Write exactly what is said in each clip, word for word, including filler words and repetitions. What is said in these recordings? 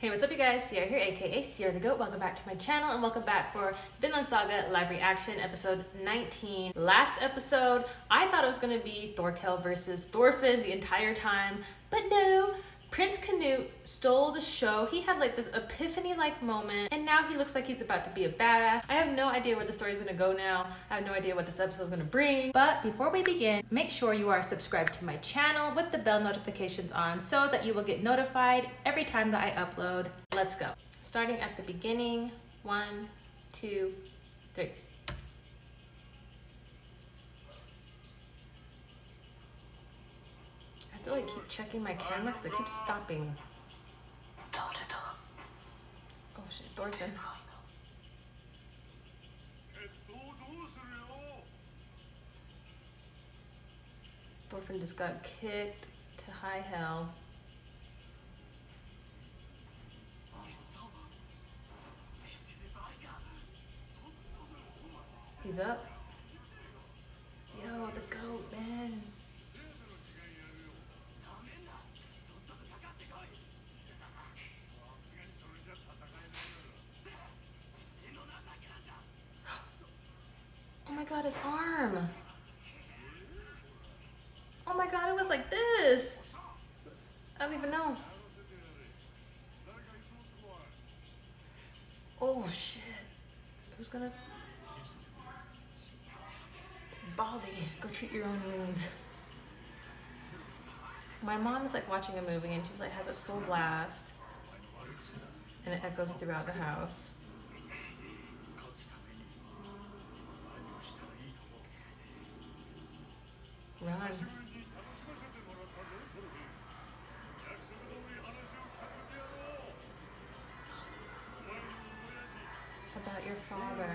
Hey, what's up you guys? Sierra here, aka Sierra the Goat. Welcome back to my channel and welcome back for Vinland Saga live reaction episode nineteen. Last episode, I thought it was gonna be Thorkel versus Thorfinn the entire time, but no. Prince Canute stole the show. He had like this epiphany-like moment and now he looks like he's about to be a badass. I have no idea where the story's gonna go now. I have no idea what this episode's gonna bring. But before we begin, make sure you are subscribed to my channel with the bell notifications on so that you will get notified every time that I upload. Let's go. Starting at the beginning. One, two, three. I have to like keep checking my camera because it keeps stopping. Oh shit, Thorfinn. Thorfinn just got kicked to high hell. He's up. Yo, the goat, man. Oh my god, his arm. Oh my god, it was like this. I don't even know. Oh shit. Who's gonna... Baldy, go treat your own wounds. My mom is like watching a movie and she's like has it full blast and it echoes throughout the house. Run. About your father.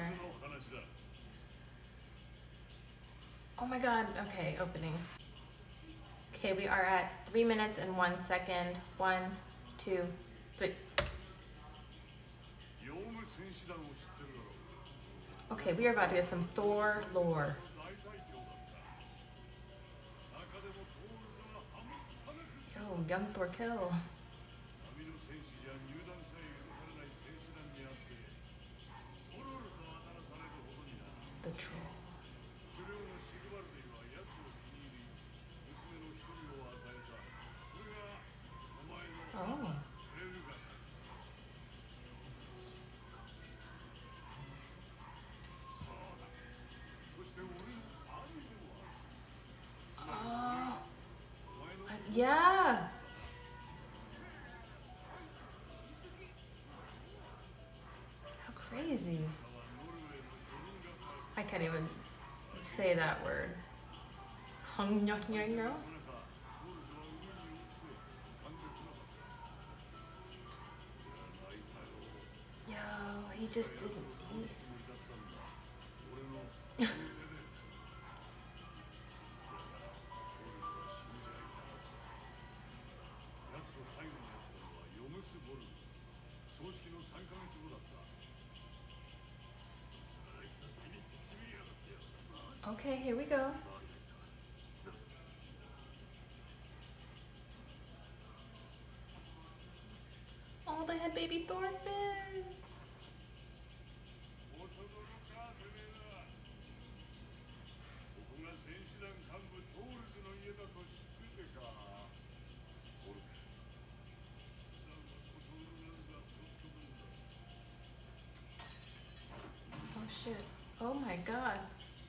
Oh my god, okay, opening. Okay, we are at three minutes and one second. One, two, three. Okay, we are about to get some Thor lore. Yo, young Thorkel. The troll. Oh. Oh. Yeah. How crazy. I can't even say that word. Yo, he just didn't. He... Okay, here we go. Oh, they had baby Thorfinn. Oh shit. Oh my god.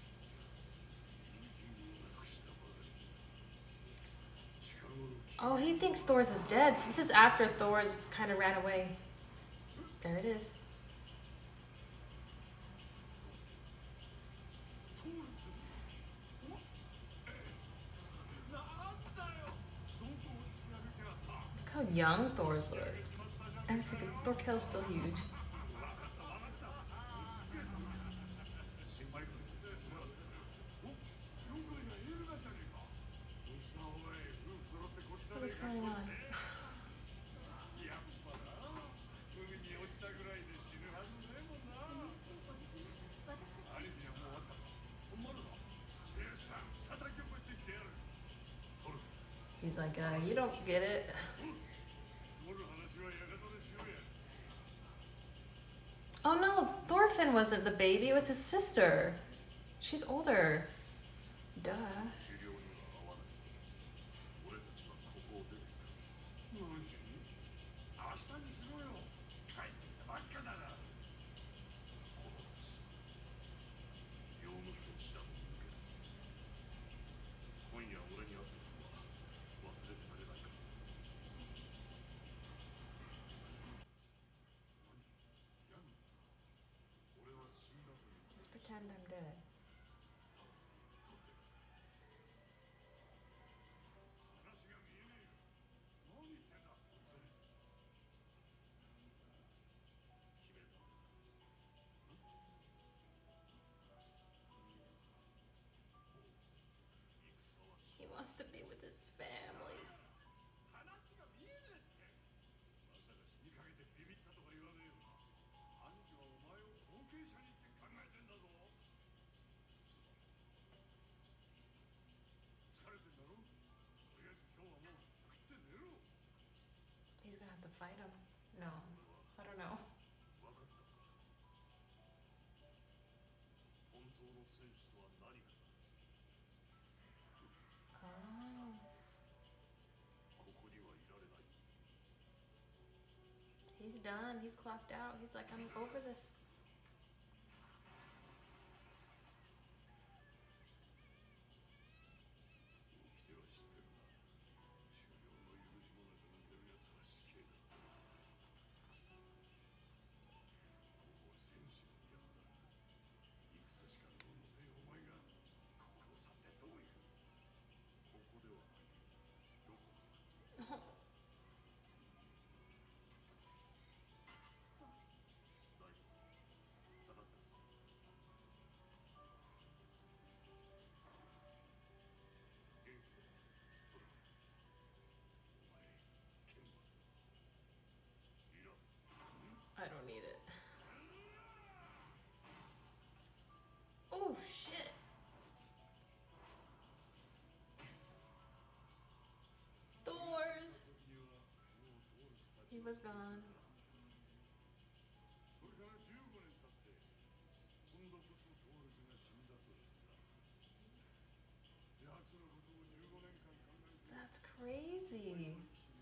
Oh, he thinks Thor's is dead. This is after Thor's kind of ran away. There it is. Look how young Thor's looks. And freaking Thorkel's still huge. What's going on? He's like, uh, you don't get it. Thorfinn wasn't the baby, it was his sister. She's older. Duh. Just pretend I'm dead. He wants to be with his family. He's gonna have to fight him. No, I don't know. Oh. He's done. He's clocked out. He's like, I'm over this. I don't need it. Oh shit. Thors. He was gone. That's crazy.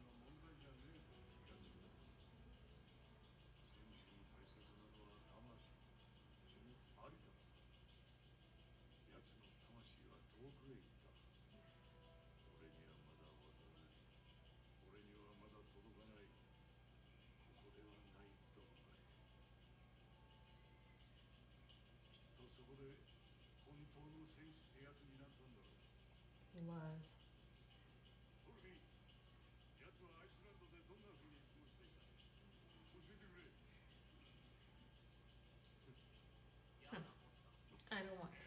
He was. Hm. I don't want to.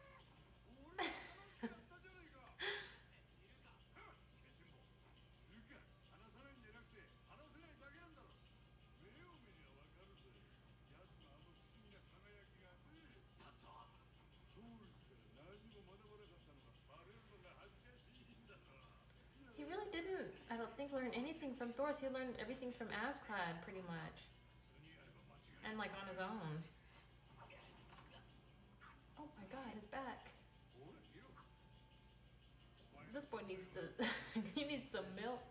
He really didn't, I don't think, learn anything from Thor's. He learned everything from Asclad, pretty much. And, like, on his own. Oh my god, his back. This boy needs to, he needs some milk.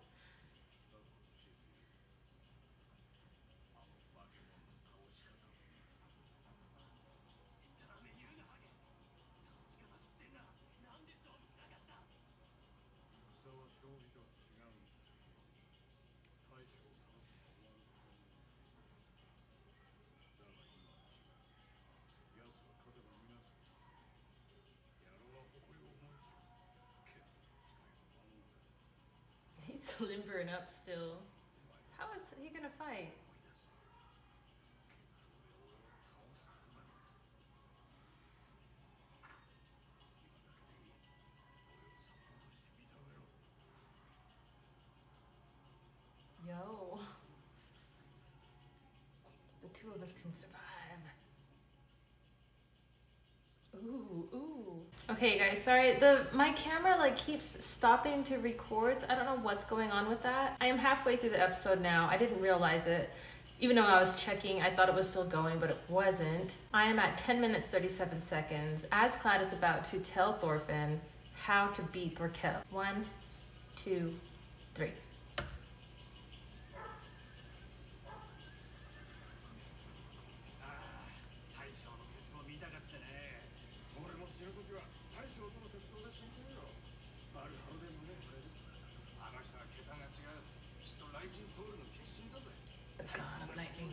He's limbering up still. How is he gonna fight? Yo. The two of us can survive. Ooh, ooh. Okay guys, sorry, the my camera like keeps stopping to record. I don't know what's going on with that. I am halfway through the episode now. I didn't realize it. Even though I was checking, I thought it was still going, but it wasn't. I am at ten minutes, thirty-seven seconds. Asclad is about to tell Thorfinn how to beat Thorkel. One, two, three. The god of lightning.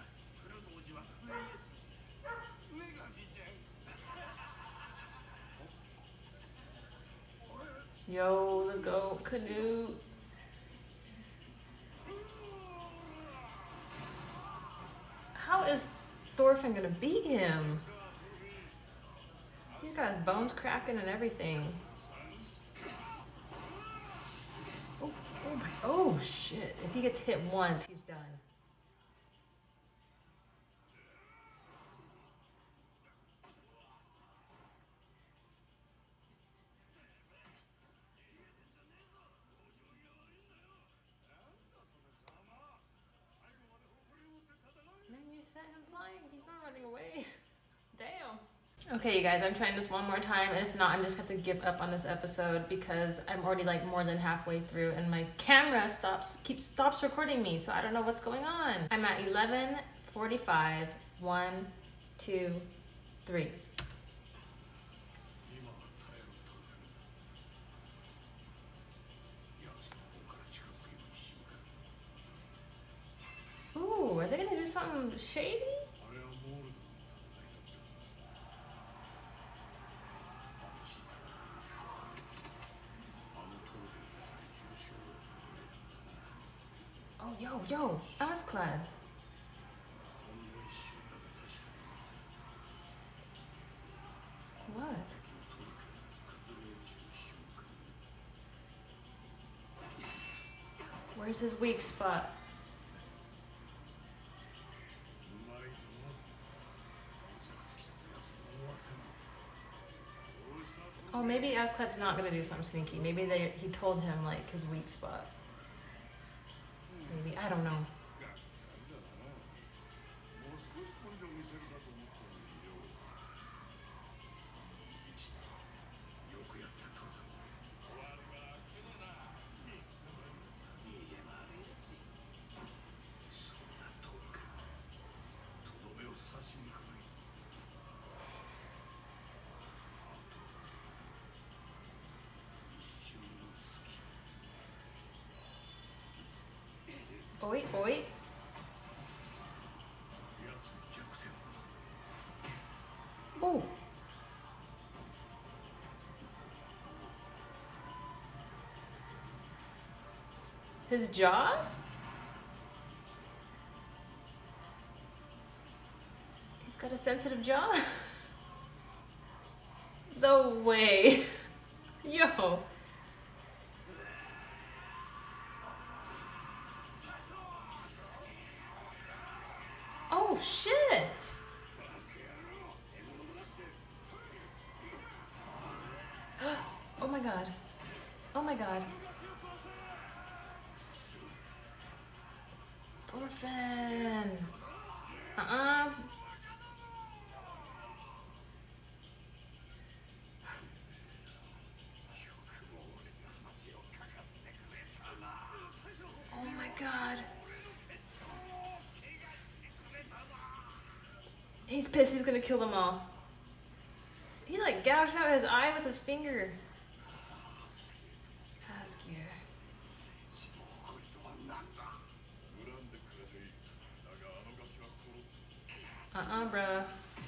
Yo, the goat canoe. How is Thorfinn gonna beat him? He's got his bones cracking and everything. Oh, oh my, oh shit. If he gets hit once, he's done. Man, you sent him flying. He's not running away. Damn. Okay, you guys, I'm trying this one more time, and if not, I'm just going to give up on this episode because I'm already like more than halfway through, and my camera stops keeps stops recording me, so I don't know what's going on. I'm at eleven forty-five. One, two, three. Ooh, are they gonna do something shady? Oh, yo, yo, Asclad. What? Where's his weak spot? Oh, maybe Asclad's not gonna do something sneaky. Maybe they he told him like his weak spot. Maybe, I don't know. Oi, oi. Oh. His jaw? He's got a sensitive jaw? No way. Yo. Oh shit! Oh my god. Oh my god. Thorfinn! Uh-uh. Oh my god. He's pissed, he's gonna kill them all. He like gouged out his eye with his finger. Taskier. Uh-uh, bruh.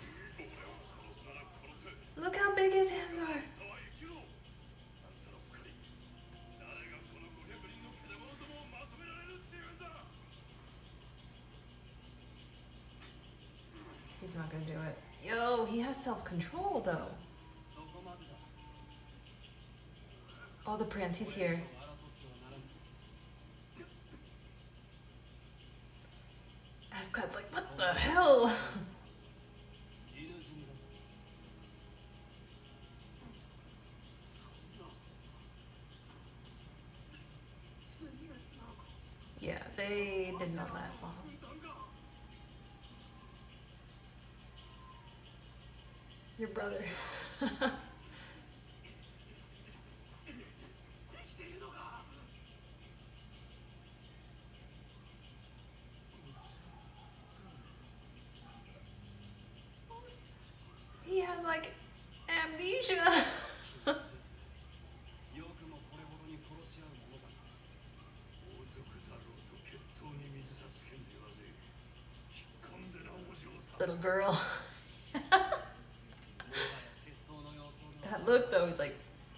Look how big his hands are. He's not gonna do it. Yo, he has self-control though. Oh, the prince, he's here. Asclad's like, what the hell? Yeah, they did not last long. Your brother. He has like amnesia. Little girl. That look though, he's like,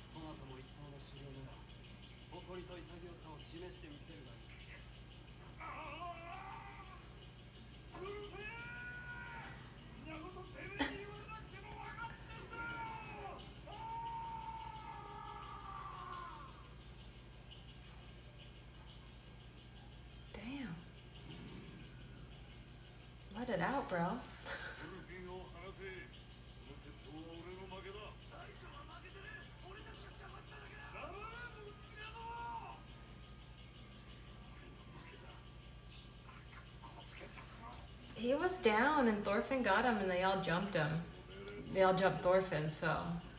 damn. Let it out, bro. He was down and Thorfinn got him and they all jumped him. They all jumped Thorfinn, so.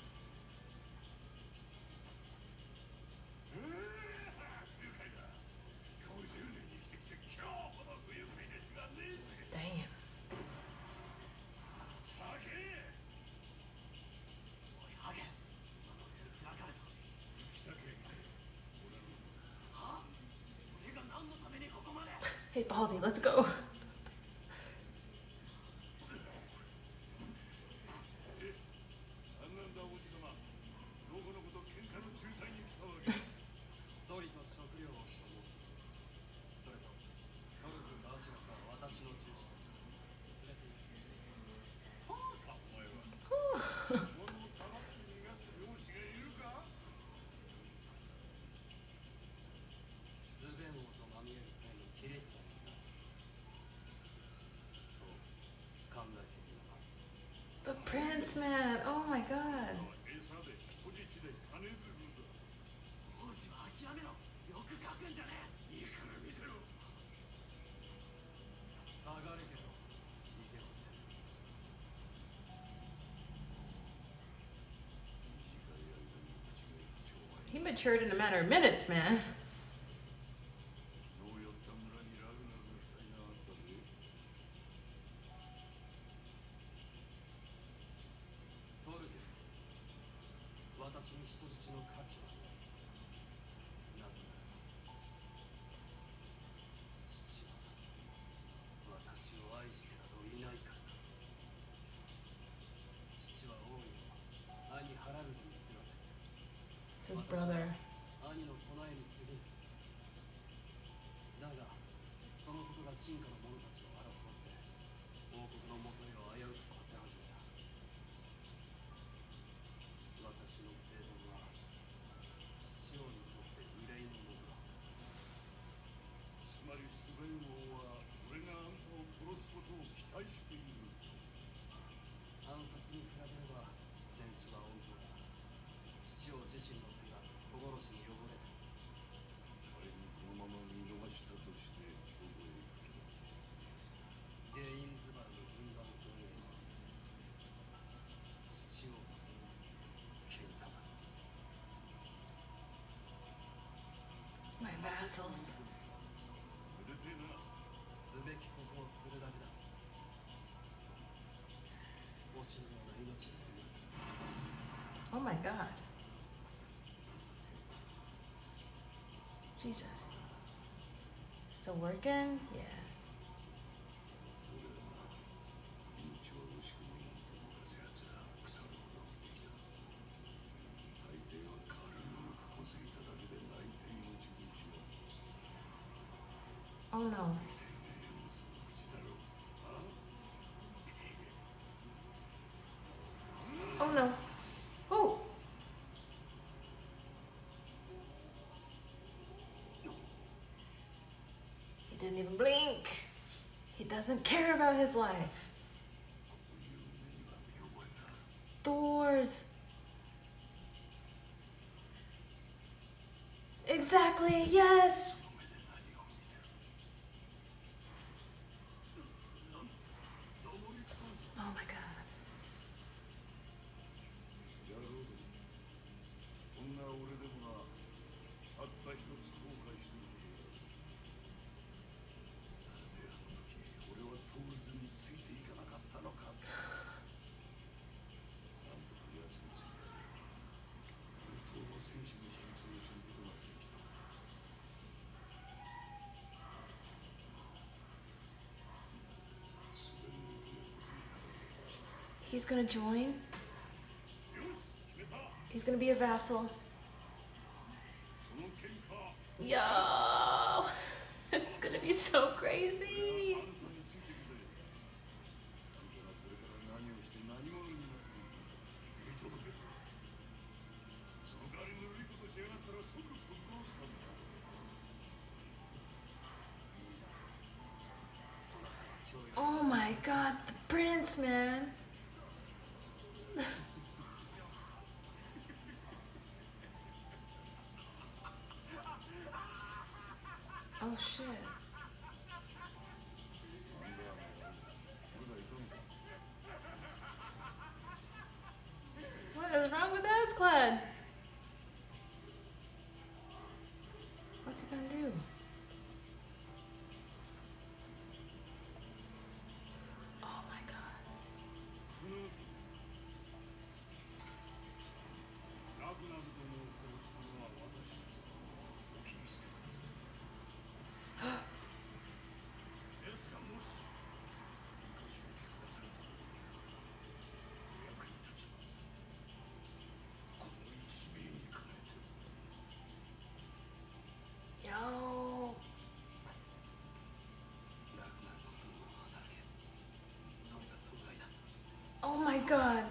Damn. Hey, Baldy, let's go. The prince, man. Oh my god. He matured in a matter of minutes, man. His brother. My vassals. Oh my god. Jesus. Still working? Yeah. Oh no. Oh no. Oh. He didn't even blink. He doesn't care about his life. Thor's. Exactly, yes. Oh my god. He's gonna join. He's gonna be a vassal. Yo! This is gonna be so crazy! Oh my god, the prince, man! Oh shit. What is wrong with Asclad? What's he gonna do? Oh my god. Yo. Oh my god.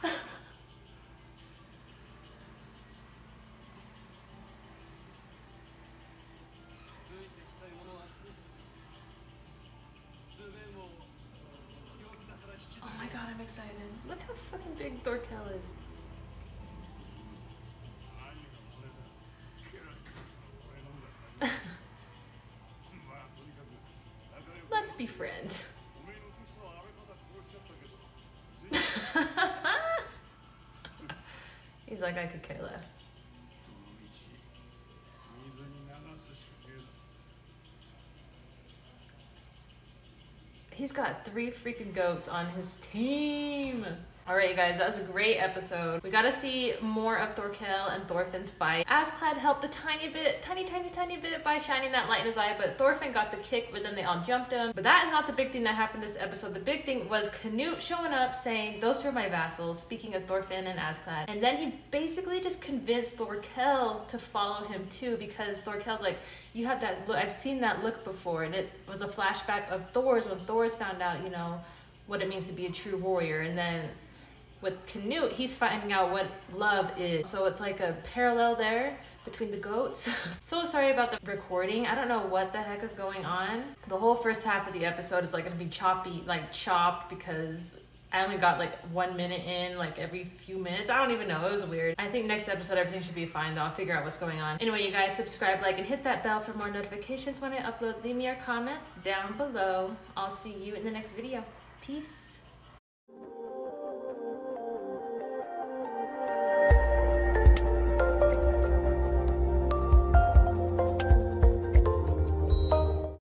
Oh my god, I'm excited. Look how fucking big Thorkel is. Let's be friends. He's like, I could care less. He's got three freaking goats on his team. Alright, you guys, that was a great episode. We got to see more of Thorkel and Thorfinn's fight. Asclad helped a tiny bit, tiny, tiny, tiny bit by shining that light in his eye, but Thorfinn got the kick, but then they all jumped him. But that is not the big thing that happened this episode. The big thing was Canute showing up saying, those are my vassals, speaking of Thorfinn and Asclad. And then he basically just convinced Thorkel to follow him too, because Thorkel's like, you had that look, I've seen that look before, and it was a flashback of Thor's when Thor's found out, you know, what it means to be a true warrior. And then with Canute, he's finding out what love is. So it's like a parallel there between the goats. So sorry about the recording. I don't know what the heck is going on. The whole first half of the episode is like gonna be choppy, like chopped, because I only got like one minute in, like every few minutes. I don't even know, it was weird. I think next episode everything should be fine though. I'll figure out what's going on. Anyway, you guys, subscribe, like, and hit that bell for more notifications when I upload. Leave me your comments down below. I'll see you in the next video. Peace.